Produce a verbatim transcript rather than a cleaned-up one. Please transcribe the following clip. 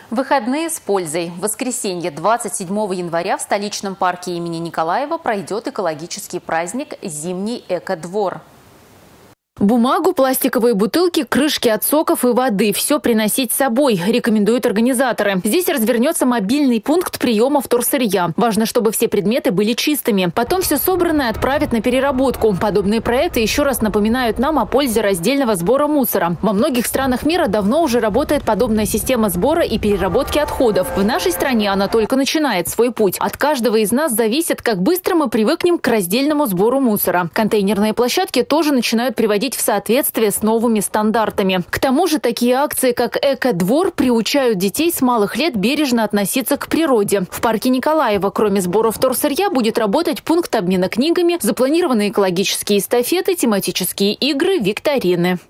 Выходные с пользой. В воскресенье, двадцать седьмого января, в столичном парке имени Николаева пройдет экологический праздник «Зимний экодвор». Бумагу, пластиковые бутылки, крышки от соков и воды – все приносить с собой, рекомендуют организаторы. Здесь развернется мобильный пункт приема вторсырья. Важно, чтобы все предметы были чистыми. Потом все собранное отправят на переработку. Подобные проекты еще раз напоминают нам о пользе раздельного сбора мусора. Во многих странах мира давно уже работает подобная система сбора и переработки отходов. В нашей стране она только начинает свой путь. От каждого из нас зависит, как быстро мы привыкнем к раздельному сбору мусора. Контейнерные площадки тоже начинают приводить в соответствие с новыми стандартами. К тому же такие акции, как «Экодвор», приучают детей с малых лет бережно относиться к природе. В парке Николаева, кроме сбора вторсырья, будет работать пункт обмена книгами, запланированы экологические эстафеты, тематические игры, викторины.